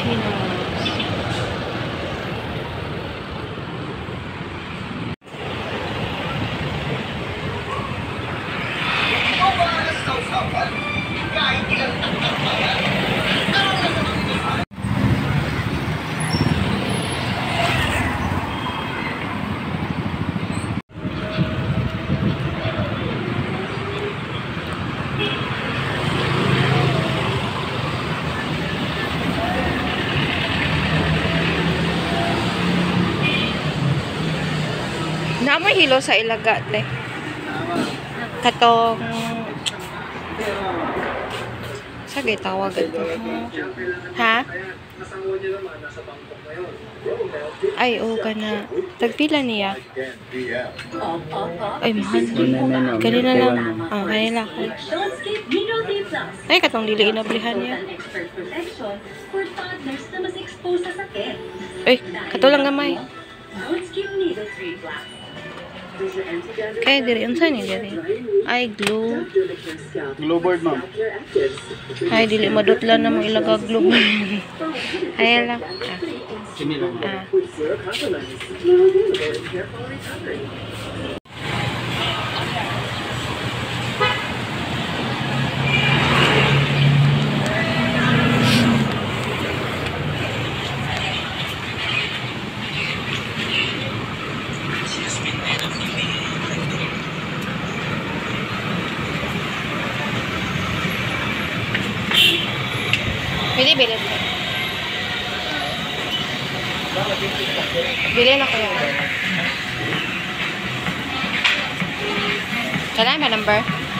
Pilipinas. Namoy hilo sa ilaga, te. Katong sagay tawag ito. Ha? Ay, oo ka na. Tagpila niya. Ay, mahal. Kanina lang. Ah, kanina lang. Ay, katong dili inablihan niya. Ay, kato lang gamay. Kaya diri unsa ni diri? Ay glue. Glue board, ma'am. Ay dili madutlan na mo ilaga glue. Ay lang. Sini lang. Ah. Bili. Bili na ko yan. Kailangan ba number?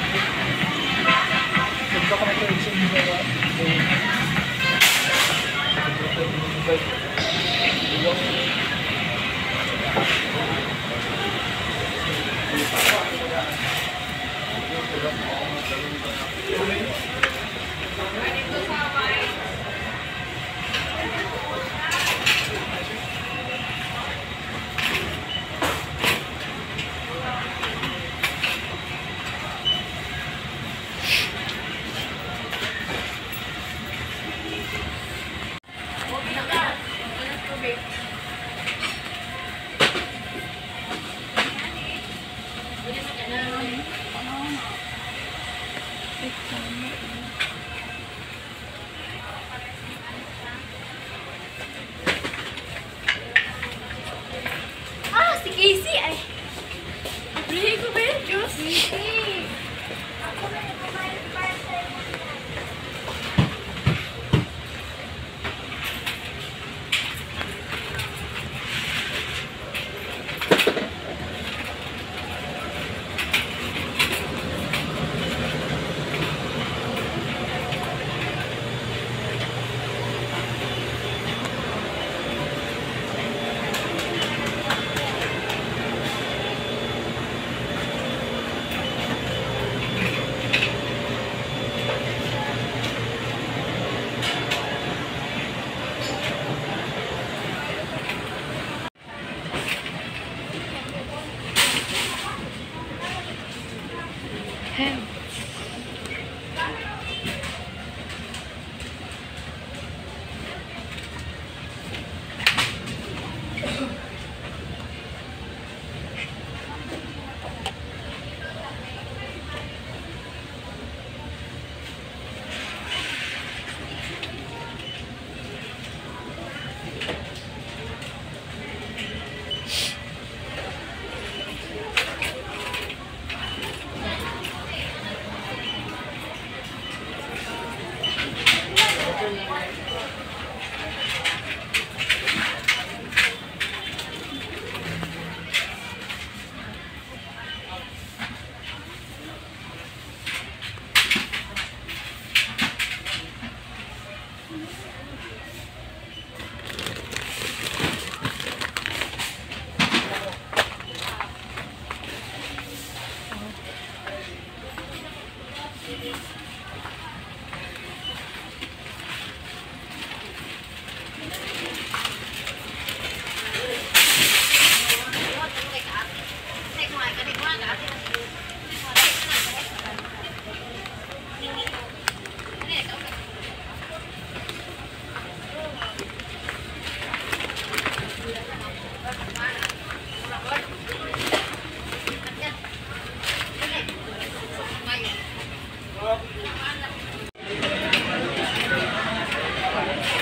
Si Casey ay. Bili ko ba yung juice?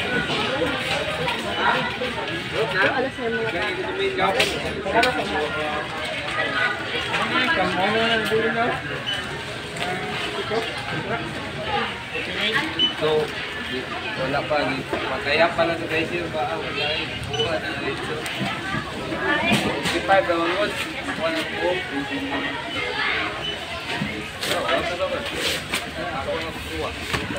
So, wala pa. Mataya pa lang sa pressure ba? Wala buha na dito. 55 daw ang wala po. Wala ka naman. Ako ang kuha.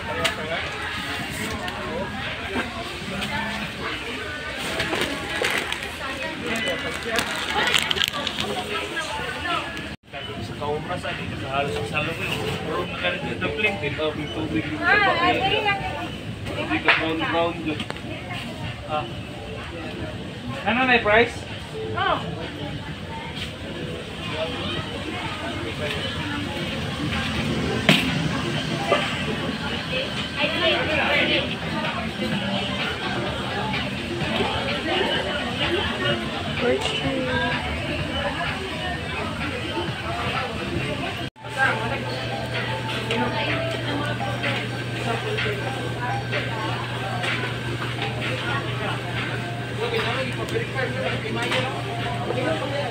Sa kaumras, sa halos ang salong yun. Puro na ganito na blink. Ito, may tubig yung hindi ka round dyan. Ano na yung price? Birch tree.